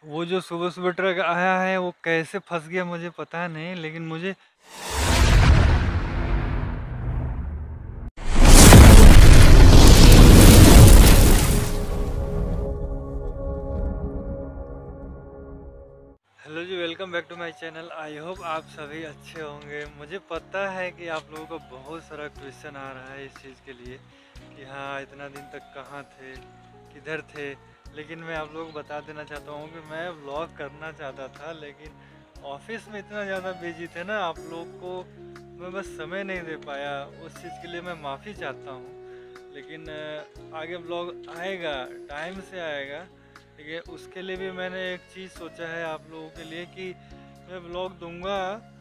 वो जो सुबह सुबह ट्रक आया है वो कैसे फंस गया मुझे पता नहीं, लेकिन मुझे हेलो जी, welcome back to my channel. I hope आप सभी अच्छे होंगे। मुझे पता है कि आप लोगों को बहुत सारा क्वेश्चन आ रहा है इस चीज़ के लिए कि हाँ, इतना दिन तक कहाँ थे, किधर थे। लेकिन मैं आप लोगों को बता देना चाहता हूँ कि मैं व्लॉग करना चाहता था, लेकिन ऑफिस में इतना ज़्यादा बिजी थे ना, आप लोग को मैं बस समय नहीं दे पाया। उस चीज़ के लिए मैं माफ़ी चाहता हूँ। लेकिन आगे व्लॉग आएगा, टाइम से आएगा। ठीक है, उसके लिए भी मैंने एक चीज़ सोचा है आप लोगों के लिए कि मैं व्लॉग दूंगा।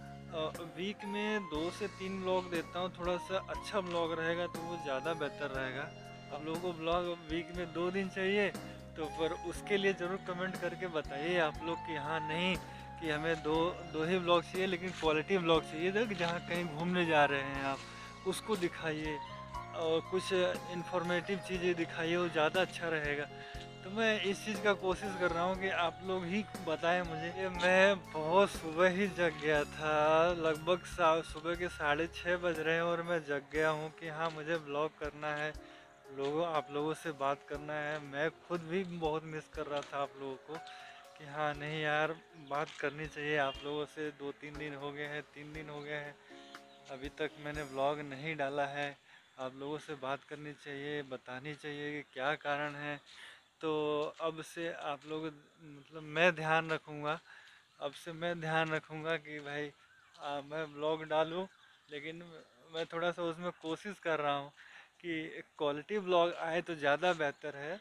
वीक में 2 से 3 व्लॉग देता हूँ। थोड़ा सा अच्छा व्लॉग रहेगा तो वो ज़्यादा बेहतर रहेगा। आप लोगों को व्लॉग वीक में 2 दिन चाहिए तो पर उसके लिए ज़रूर कमेंट करके बताइए आप लोग कि हाँ, नहीं कि हमें दो ही व्लॉग चाहिए, लेकिन क्वालिटी व्लॉग चाहिए था कि जहाँ कहीं घूमने जा रहे हैं आप उसको दिखाइए और कुछ इन्फॉर्मेटिव चीज़ें दिखाइए, वो ज़्यादा अच्छा रहेगा। तो मैं इस चीज़ का कोशिश कर रहा हूँ कि आप लोग ही बताएं मुझे कि मैं बहुत सुबह ही जग गया था। लगभग सुबह के 6:30 बज रहे हैं और मैं जग गया हूँ कि हाँ, मुझे ब्लॉग करना है, आप लोगों से बात करना है। मैं खुद भी बहुत मिस कर रहा था आप लोगों को कि हाँ, नहीं यार, बात करनी चाहिए आप लोगों से। 2-3 दिन हो गए हैं, 3 दिन हो गए हैं, अभी तक मैंने व्लॉग नहीं डाला है। आप लोगों से बात करनी चाहिए, बतानी चाहिए कि क्या कारण है। तो अब से आप लोग मतलब मैं ध्यान रखूँगा, अब से मैं ध्यान रखूँगा कि भाई मैं ब्लॉग डालूँ। लेकिन मैं थोड़ा सा उसमें कोशिश कर रहा हूँ कि क्वालिटी ब्लॉग आए तो ज़्यादा बेहतर है।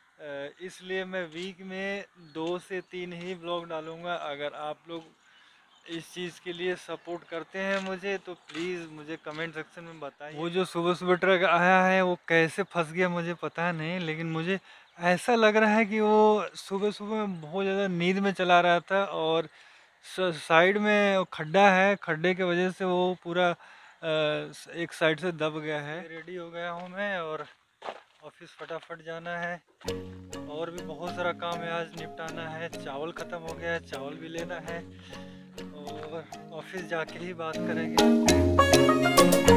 इसलिए मैं वीक में 2 से 3 ही ब्लॉग डालूँगा। अगर आप लोग इस चीज़ के लिए सपोर्ट करते हैं मुझे तो प्लीज़ मुझे कमेंट सेक्शन में बताइए। वो जो सुबह सुबह ट्रक आया है वो कैसे फंस गया मुझे पता नहीं, लेकिन मुझे ऐसा लग रहा है कि वो सुबह सुबह बहुत ज़्यादा नींद में चला रहा था और साइड में खड्डा है, खड्डे के वजह से वो पूरा एक साइड से दब गया है। रेडी हो गया हूँ मैं और ऑफिस फटाफट जाना है। और भी बहुत सारा काम है आज निपटाना है। चावल ख़त्म हो गया है, चावल भी लेना है और ऑफिस जाके ही बात करेंगे।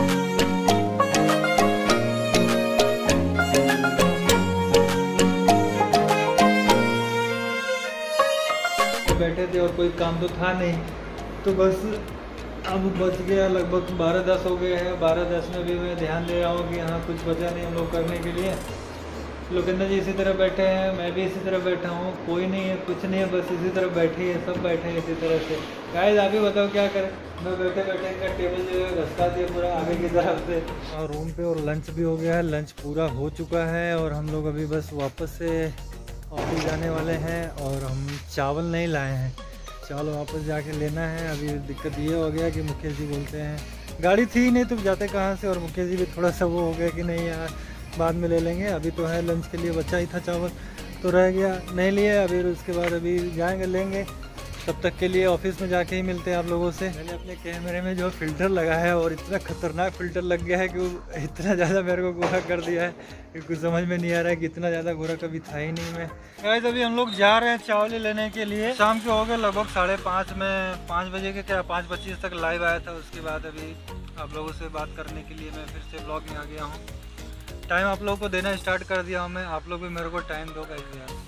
बैठे थे और कोई काम तो था नहीं, तो बस अब बच गया लगभग 12:10 हो गए हैं। 12:10 में भी मैं ध्यान दे रहा हूँ कि हाँ, कुछ बचा नहीं हम लोग करने के लिए। लोकेंद्र जी इसी तरह बैठे हैं, मैं भी इसी तरह बैठा हूँ, कोई नहीं है, कुछ नहीं है, बस इसी तरह बैठे हैं, सब बैठे हैं इसी तरह से। गाइस आप ही बताओ क्या करें। मैं बैठे बैठे इनका टेबल जो है घसका दिया पूरा आगे की तरफ से। और रूम पे और लंच भी हो गया है, लंच पूरा हो चुका है और हम लोग अभी बस वापस से ऑफिस जाने वाले हैं। और हम चावल नहीं लाए हैं, चावल वापस जाके लेना है। अभी दिक्कत ये हो गया कि मुकेश जी बोलते हैं गाड़ी थी नहीं तो जाते कहाँ से, और मुकेश जी भी थोड़ा सा वो हो गया कि नहीं यार, बाद में ले लेंगे, अभी तो है लंच के लिए बचा ही था चावल तो रह गया, नहीं लिए। अभी उसके बाद अभी जाएंगे लेंगे। तब तक के लिए ऑफिस में जाके ही मिलते हैं आप लोगों से। मैंने अपने कैमरे में जो फ़िल्टर लगा है और इतना ख़तरनाक फ़िल्टर लग गया है कि वो इतना ज़्यादा मेरे को गोरा कर दिया है कि कुछ समझ में नहीं आ रहा है कि इतना ज़्यादा गोरा कभी था ही नहीं मैं। गाइस अभी हम लोग जा रहे हैं चावल लेने के लिए। शाम के हो गए लगभग 5:30 में, 5 बजे के क्या 5:25 तक लाइव आया था। उसके बाद अभी आप लोगों से बात करने के लिए मैं फिर से ब्लॉग में आ गया हूँ। टाइम आप लोगों को देना स्टार्ट कर दिया हूँ मैं, आप लोग भी मेरे को टाइम दो गाइस यार।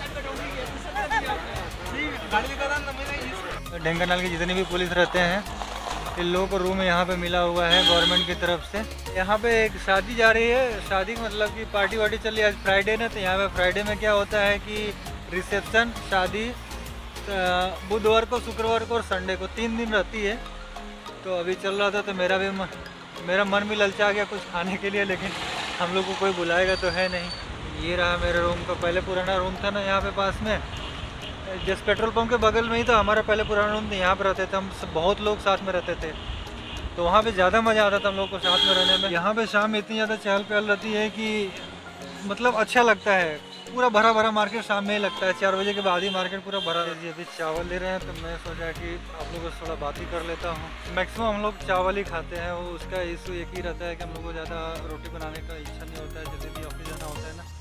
ढेंकानाल के जितने भी पुलिस रहते हैं इन लोगों को रूम यहाँ पे मिला हुआ है गवर्नमेंट की तरफ से। यहाँ पे एक शादी जा रही है, शादी मतलब कि पार्टी वार्टी चल रही है। आज फ्राइडे ना, तो यहाँ पे फ्राइडे में क्या होता है कि रिसेप्शन, शादी बुधवार को, शुक्रवार को और संडे को 3 दिन रहती है। तो अभी चल रहा था तो मेरा मन भी ललचा गया कुछ खाने के लिए, लेकिन हम लोग को कोई बुलाएगा तो है नहीं। ये रहा मेरे रूम का, पहले पुराना रूम था ना यहाँ पे पास में, जिस पेट्रोल पंप के बगल में ही था हमारा पहले पुराना रूम था। यहाँ पे रहते थे हम बहुत लोग साथ में रहते थे, तो वहाँ पे ज़्यादा मज़ा आता था हम लोग को साथ में रहने में। यहाँ पे शाम में इतनी ज़्यादा चहल पहल रहती है कि मतलब अच्छा लगता है। पूरा भरा भरा मार्केट शाम में ही लगता है, 4 बजे के बाद ही मार्केट पूरा भरा रहता है। अभी चावल ले रहे हैं तो मैं सोचा कि आप लोगों से थोड़ा बात ही कर लेता हूँ। मैक्सिमम हम लोग चावल ही खाते हैं, वो उसका इशू एक ही रहता है कि हम लोग को ज़्यादा रोटी बनाने का इच्छा नहीं होता है। जल्दी भी ऑफिस जाना होता है ना,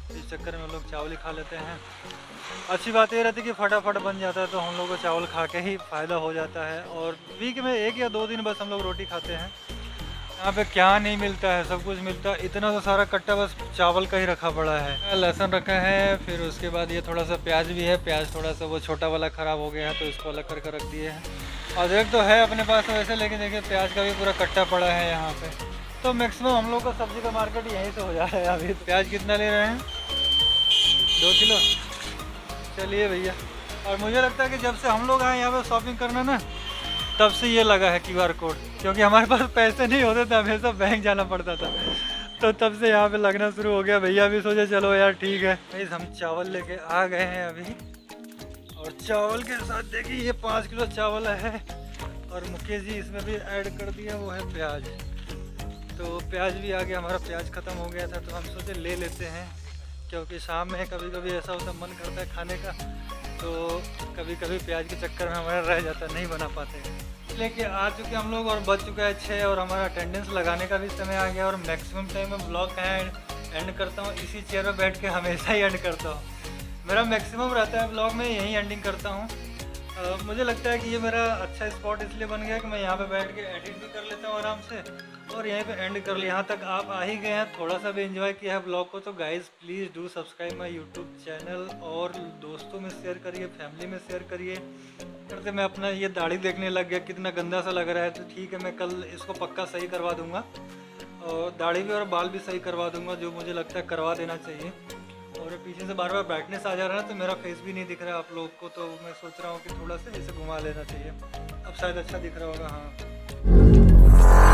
इस चक्कर में हम लोग चावल ही खा लेते हैं। अच्छी बात ये रहती है कि फटाफट बन जाता है, तो हम लोग को चावल खा के ही फ़ायदा हो जाता है। और वीक में 1 या 2 दिन बस हम लोग रोटी खाते हैं। यहाँ पे क्या नहीं मिलता है, सब कुछ मिलता है। इतना तो सारा कट्टा बस चावल का ही रखा पड़ा है। लहसुन रखा है, फिर उसके बाद ये थोड़ा सा प्याज भी है। प्याज थोड़ा सा वो छोटा वाला ख़राब हो गया है, तो इसको अलग करके रख दिए हैं। अदरक तो है अपने पास वैसे, लेकिन देखिए प्याज का भी पूरा कट्टा पड़ा है यहाँ पे। तो मैक्सिमम हम लोग का सब्ज़ी का मार्केट यहीं से हो जा रहा है अभी। प्याज कितना ले रहे हैं? 2 किलो। चलिए भैया। और मुझे लगता है कि जब से हम लोग आए यहाँ पे शॉपिंग करना ना, तब से ये लगा है QR कोड, क्योंकि हमारे पास पैसे नहीं होते थे, हमेशा बैंक जाना पड़ता था। तो तब से यहाँ पे लगना शुरू हो गया। भैया भी सोचे चलो यार ठीक है। हम चावल लेके आ गए हैं अभी, और चावल के साथ देखिए ये 5 किलो चावल है। और मुकेश जी इसमें भी ऐड कर दिया, वो है प्याज। तो प्याज भी आ गया, हमारा प्याज ख़त्म हो गया था, तो हम सोचे ले लेते हैं, क्योंकि शाम में कभी कभी ऐसा होता मन करता है खाने का, तो कभी कभी प्याज के चक्कर में हमारा रह जाता, नहीं बना पाते। लेके आ चुके हम लोग, और बज चुका है 6, और हमारा अटेंडेंस लगाने का भी समय आ गया। और मैक्सिमम टाइम मैं ब्लॉग कहाँ एंड करता हूँ, इसी चेयर पर बैठ के हमेशा ही एंड करता हूँ। मेरा मैक्सिमम रहता है ब्लॉग में यहीं एंडिंग करता हूँ। मुझे लगता है कि ये मेरा अच्छा स्पॉट इसलिए बन गया कि मैं यहाँ पे बैठ के एडिट भी कर लेता हूँ आराम से, और यहीं पे एंड कर लिया। यहाँ तक आप आ ही गए हैं, थोड़ा सा भी एंजॉय किया है ब्लॉग को, तो guys please do subscribe my YouTube channel, और दोस्तों में शेयर करिए, फैमिली में शेयर करिए। करते मैं अपना ये दाढ़ी देखने लग गया, कितना गंदा सा लग रहा है। तो ठीक है, मैं कल इसको पक्का सही करवा दूँगा, और दाढ़ी भी और बाल भी सही करवा दूँगा, जो मुझे लगता है करवा देना चाहिए। और पीछे से बार बार ब्राइटनेस आ जा रहा है, तो मेरा फेस भी नहीं दिख रहा है आप लोग को, तो मैं सोच रहा हूँ कि थोड़ा सा इसे घुमा लेना चाहिए। अब शायद अच्छा दिख रहा होगा। हाँ।